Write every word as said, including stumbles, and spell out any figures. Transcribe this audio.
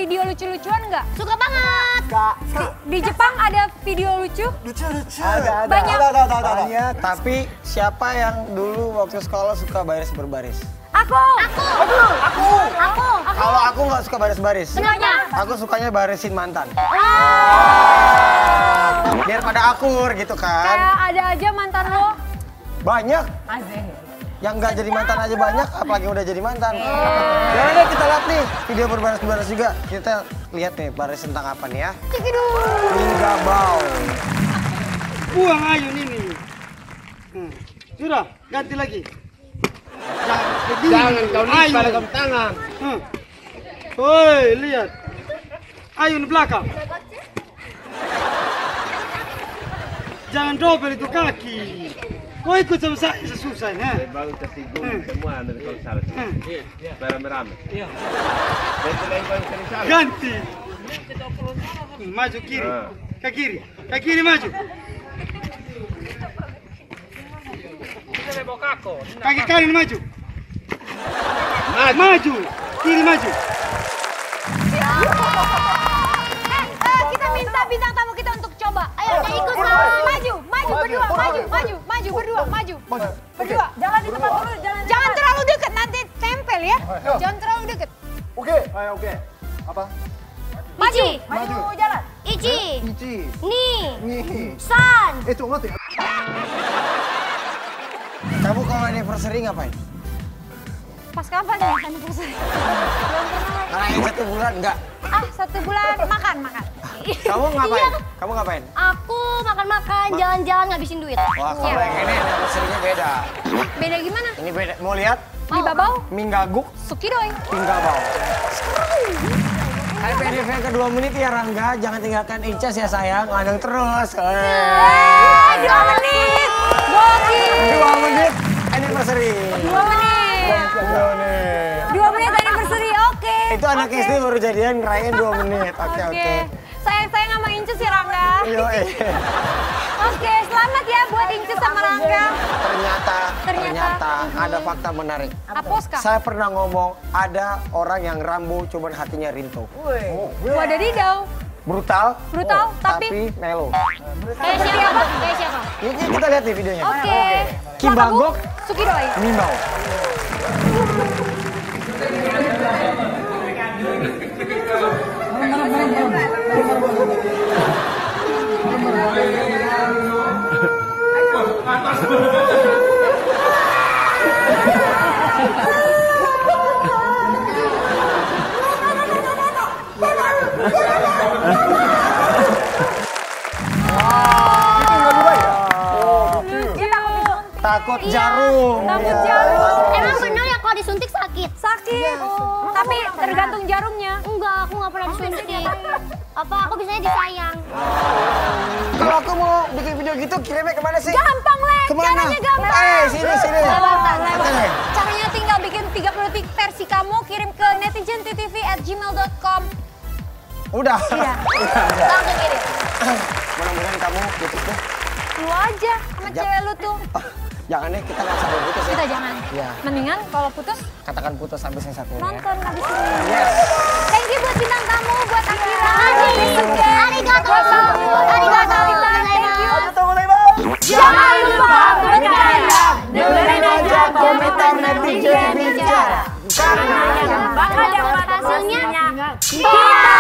video lucu-lucuan nggak? Suka banget. Kak, Di Jepang ada video lucu? lucu-lucu. Ada, ada. Banyak. Ada, ada, ada, ada. Banyak, tapi siapa yang dulu waktu sekolah suka baris berbaris? Aku. Aku. Aku. Aku. Aku. Kalau aku nggak suka baris-baris. Kenapa? Aku sukanya barisin mantan. Ah. Biar pada akur gitu kan. Kayak ada aja mantan lo. Banyak. Yang nggak jadi mantan aja banyak, apalagi udah jadi mantan. Ya udah kita lihat nih video berbaris-baris juga. Kita lihat nih baris tentang apa nih ya. Hingga bau. Buang ayo ini. Hmm. Sudah, ganti lagi. Jangan begini. Jangan kau lipat Ayo. dalam tangan. Hmm. Woi, lihat. Ayo di belakang. Jangan dobel itu kaki. Kau ikut sama saya sesusah ya. Baru tersinggung Hmm. semua nanti kalau salah. Hmm. Beramai-ramai. Iya. Betul yang kau cari salah. Ganti. Hmm, maju kiri. Ah. Ke kiri. Ke kiri maju. Kaki kanan maju. Maju. Maju. Kiri maju. Eh, eh, kita minta bintang tamu kita untuk coba. Ayo, kita ikut sama. Maju, maju berdua, maju, maju, maju berdua, maju. Berdua. Jangan di tempat dulu, jangan. Jangan terlalu dekat, nanti tempel ya. Jangan terlalu dekat. Oke, ayo oke. Apa? Maju. Maju. jalan. Ichi. Ichi. Ni. Nih. San. Eh, tunggu nanti. Kamu kalau anniversary ngapain? Pas kapan ya anniversary? Belum pernah. Karena yang satu bulan enggak. Ah, satu bulan makan, makan. Kamu ngapain? Kamu ngapain? Aku makan-makan, jalan-jalan ngabisin duit. Wah, kalau yang ini anniversary-nya beda. Beda gimana? Ini beda. Mau lihat? Di babau, Minggaguk, sukidoy. pinggabau. Hai P D V ke dua menit ya Rangga, jangan tinggalkan Incas ya sayang, langgeng terus. Eh, dua menit. Gokil. Dua menit anniversary. Dua menit. Dua menit. Dua menit anniversary, oke. Itu anak Oke. S D baru jadian ngerayain dua menit. Oke Oke. oke. Sayang-sayang sama Inces ya Rangga. Yo eh. Oke, selamat ya buat Inces sama Rangga. Ternyata, Ternyata. ternyata ada fakta menarik. Aposka. Saya pernah ngomong ada orang yang Rambo cuman hatinya Rinto. Wadadidau. Brutal, Brutal, tapi- tapi melo. Kayak siapa? Kayak siapa? Ini kita lihat nih videonya. Oke. Kim Bangkok. Sukidoy. Mimbau. Takut jarum. Takut jarum. Emang bener ya kalau disuntik sakit? Sakit. Tapi tergantung jarumnya. Enggak, aku nggak pernah disuntik. Apa aku bisanya disayang? Kalau aku mau bikin video gitu kirimnya kemana sih? Gampang, Lek. Kemana? Caranya gampang. Eh, sini, sini. Lewat, lewat. Oke. Caranya tinggal bikin tiga puluh detik versi kamu, kirim ke netizen t v at gmail dot com. Udah. Iya. Langsung kirim. Mudah-mudahan kamu gitu tuh. Lu aja sama Ja- cewek lu tuh. Jangan deh, kita nggak sampai putus ya. Kita jangan. Iya. Mendingan kalau putus, Katakan putus habis yang satu ini ya. nonton habis ini. Yes. Thank you buat bintang tamu, buat Akira. Arigato. Arigato. Jangan lupa berkarya. Dengerin aja komentar netizen bicara. Karena yang bakal dapat hasilnya kita.